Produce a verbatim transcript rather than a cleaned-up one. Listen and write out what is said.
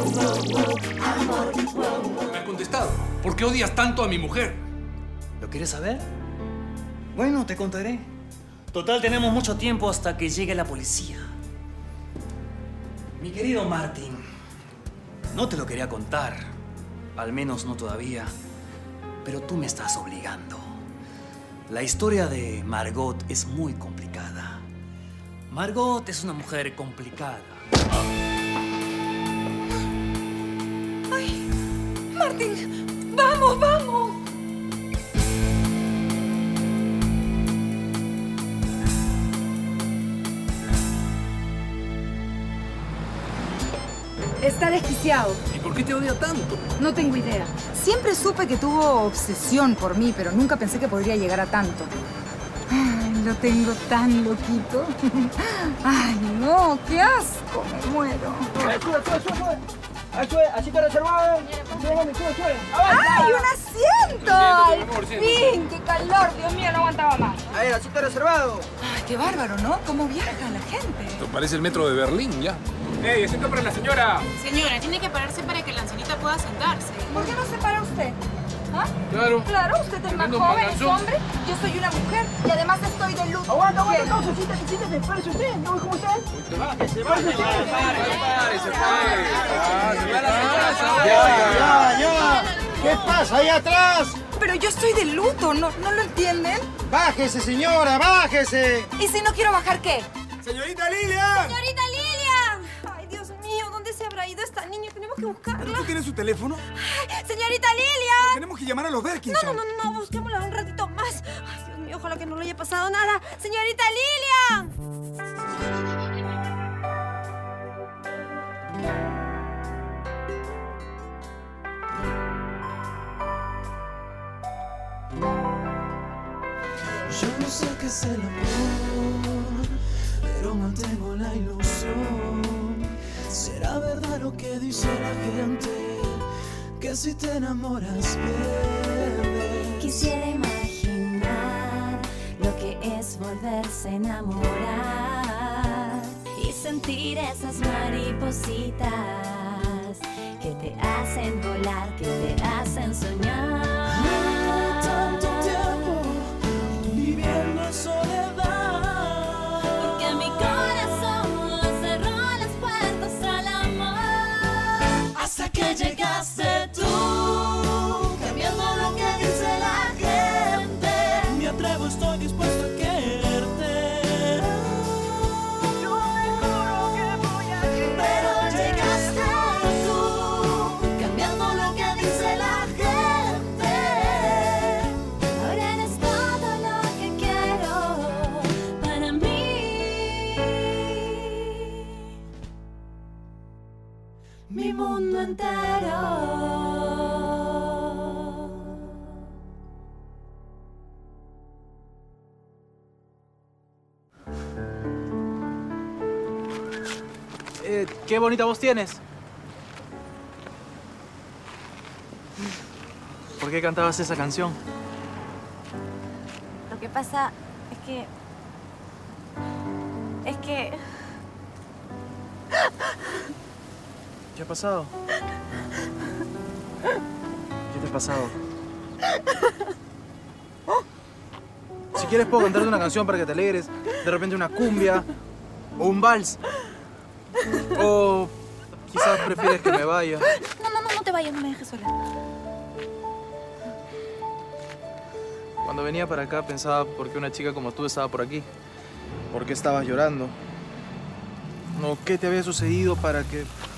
Me has contestado. ¿Por qué odias tanto a mi mujer? ¿Lo quieres saber? Bueno, te contaré. Total, tenemos mucho tiempo hasta que llegue la policía. Mi querido Martin, no te lo quería contar. Al menos no todavía. Pero tú me estás obligando. La historia de Margot es muy complicada. Margot es una mujer complicada. ¡Ay! ¡Martin! ¡Vamos, vamos! Está desquiciado. ¿Y por qué te odia tanto? No tengo idea. Siempre supe que tuvo obsesión por mí, pero nunca pensé que podría llegar a tanto. Ay, lo tengo tan loquito. Ay, no, qué asco, me muero. Sube, sube, sube, sube. Ahí sube, asiento reservado. Sube, sube, sube. ¡Ay, un asiento! ¡Al fin! ¡Qué calor! Dios mío, no aguantaba más. A ver, asiento reservado. Ay, qué bárbaro, ¿no? ¿Cómo viaja la gente? Esto parece el metro de Berlín, ya. ¡Ey, asiento para la señora! Señora, tiene que pararse para que la ancianita pueda sentarse. ¿Por qué no se para usted? ¿Ah? Claro. Claro, usted es más Tremendo joven, es manganzón. hombre. Yo soy una mujer y además estoy de luto. Aguanta, aguanta, ¿Qué? causa, siéntate, siéntate. Párese usted, no ve cómo está. ¡Que se vaya! ¡Párese, Ya, ya, ya. ¿Qué pasa ahí atrás? Pero yo estoy de luto, ¿no, no lo entienden? Bájese, señora, bájese. ¿Y si no quiero bajar qué? Señorita Lilian. ¡Señorita Lilian! ¡Ay, Dios mío! ¿Dónde se habrá ido esta niña? Tenemos que buscarla. ¿Tú tienes su teléfono? Ay, ¡señorita Lilian! Tenemos que llamar a los No, Berkinson. no, no, no, no, busquémosla un ratito más. Ay, Dios mío, ojalá que no le haya pasado nada. ¡Señorita Lilian! Yo no sé qué es el amor, pero mantengo la ilusión. ¿Será verdad lo que dice la gente? Que si te enamoras pierdes. Quisiera imaginar lo que es volverse a enamorar y sentir esas maripositas que te hacen volar, que te hacen soñar. Tanto tiempo viviendo en soledad, Porque mi corazón le cerró las puertas al amor. hasta que llegaste tú, cambiando lo que dice la gente. Me atrevo, estoy dispuesto a quererte. Yo me juro que voy a quererte. Pero llegaste tú, cambiando lo que dice la gente. Ahora eres todo lo que quiero para mí. Mi mundo entero. Eh, qué bonita voz tienes. ¿Por qué cantabas esa canción? Lo que pasa es que... Es que... ¿Qué ha pasado? ¿Qué te ha pasado? Si quieres puedo cantarte una canción para que te alegres. De repente una cumbia. O un vals. O quizás prefieres que me vaya. No, no, no, no te vayas, no me dejes sola. Cuando venía para acá pensaba por qué una chica como tú estaba por aquí. ¿Por qué estabas llorando? No, ¿qué te había sucedido para que